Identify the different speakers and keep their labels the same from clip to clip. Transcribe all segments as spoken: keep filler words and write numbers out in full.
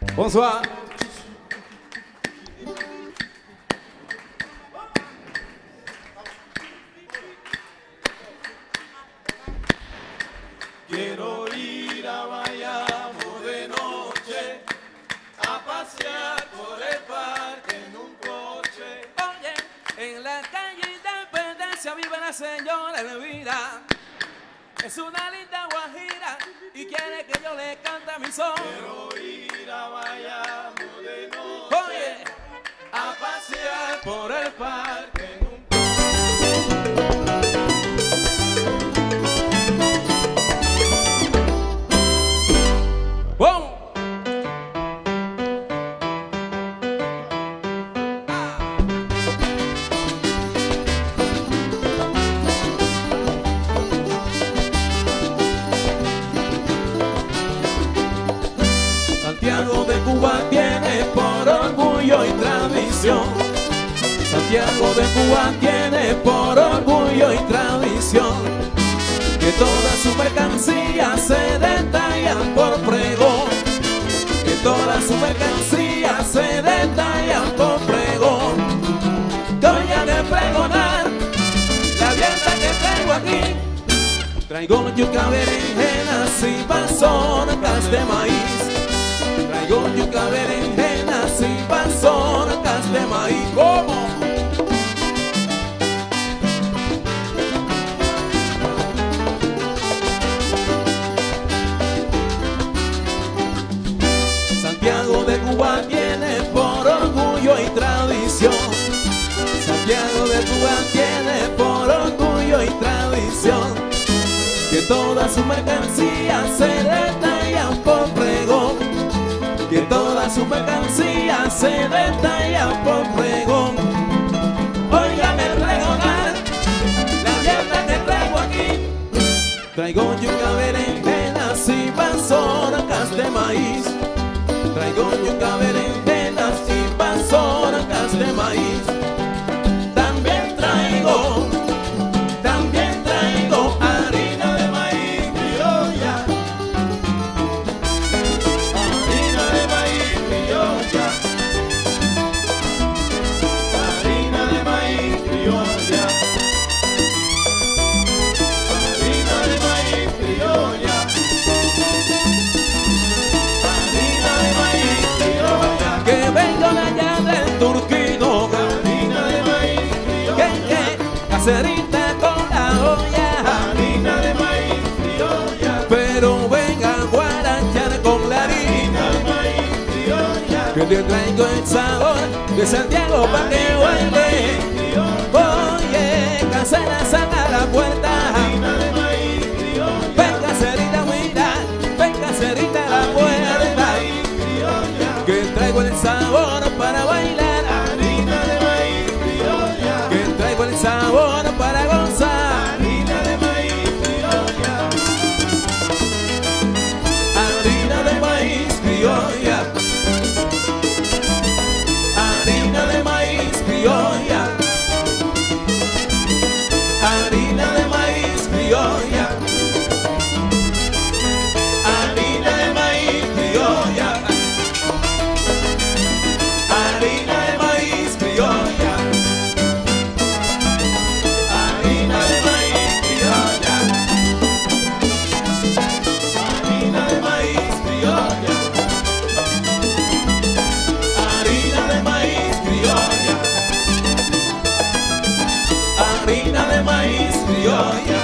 Speaker 1: Bonsoir.
Speaker 2: Quiero ir a Bayamo de noche a pasear por el parque en un coche.
Speaker 3: Oye, en la calle Independencia vive la señora Elvira. Es una linda guajira y quiere que yo le cante mi son.
Speaker 2: Quiero ir a Bayamo de noche
Speaker 3: Oye,
Speaker 2: a pasear por el parque en un
Speaker 3: ¡wow!
Speaker 2: Santiago de Cuba tiene por orgullo y tradición. Santiago de Cuba tiene por orgullo y tradición que todas sus mercancías se detallan por pregón. Que todas sus mercancías se detallan por pregón. Que voy a de pregonar la dieta que traigo aquí. Traigo yuca, berenjenas y mazorcas de maíz. Traigo yuca, berenjenas y mazorcas de maíz. ¿Cómo? Santiago de Cuba tiene por orgullo y tradición. Santiago de Cuba tiene por orgullo y tradición que todas sus mercancías se detallan por pregón. Que todas sus mercancías se detallan por pregón. Óigame pregonar la dieta que traigo aquí. Traigo yuca, berenjenas y mazorcas de maíz. Traigo yuca, berenjenas y mazorcas de maíz. También traigo, también traigo harina de maíz criolla. Harina de maíz criolla. Harina de maíz criolla. Harina de maíz criolla. Harina de maíz criolla. Que vengo de allá del Turquino. Harina de maíz criolla. Que, que, caserita con la olla. Harina de maíz criolla. Pero venga a guarachar con la harina de maíz criolla. Que te traigo el sabor de Santiago pa' que baile. Oye, casera, saca la puerta. Harina de maíz criolla. Ven caserita, mira, ven caserita a la puerta. Que traigo el sabor para bailar. Harina de maíz criolla. Que traigo el sabor para gozar. Harina de maíz criolla. Harina de maíz criolla. Harina de maíz criolla. Harina de maíz criolla. Harina de maíz criolla. Harina de maíz criolla. Harina de maíz criolla. Harina de maíz criolla. Harina de maíz criolla. Harina de maíz criolla.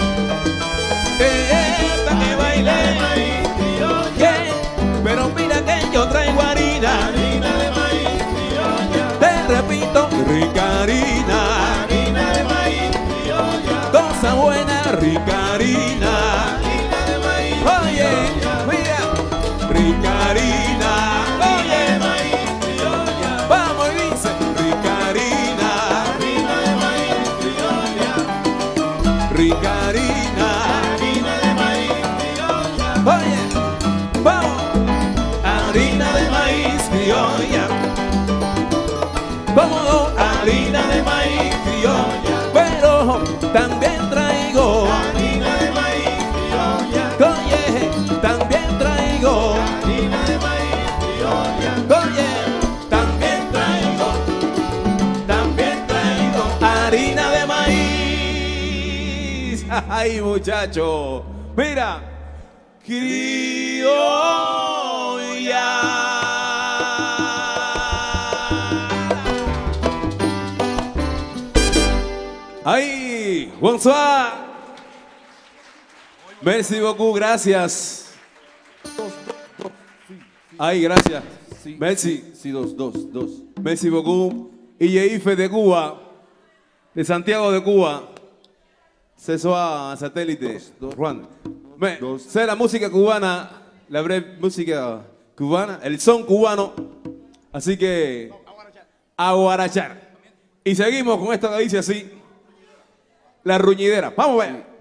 Speaker 2: Eh, pa' que baile. Yeah. Pero mira que yo traigo harina. Harina de maíz criolla. Te repito, rica harina. Harina de maíz criolla. Cosa buena, rica harina. Harina de maíz criolla. Oye, mira, rica harina. Oye, maíz criolla. Vamos y dice, rica harina. Harina de maíz criolla. Rica harina. Harina de maíz criolla. Oye, vamos. Harina de maíz criolla. Vamos, harina de maíz criolla. Pero también traigo harina de maíz criolla. Oye, también traigo harina de maíz criolla. Ay, muchacho. Mira. Criolla. Ay, bonsoir. Merci beaucoup, gracias. Ay, gracias. Merci.
Speaker 1: Sí, dos, dos, dos.
Speaker 2: Merci beaucoup. Y Yeife de Cuba, de Santiago de Cuba. Ce soir, satélite.
Speaker 1: Dos,
Speaker 2: Juan. Mais,
Speaker 1: dos.
Speaker 2: c'est la música cubana, la breve música cubana, el son cubano. Así que, a guarachar. Y seguimos con esto que dice así, la ruñidera. Vamos a ver.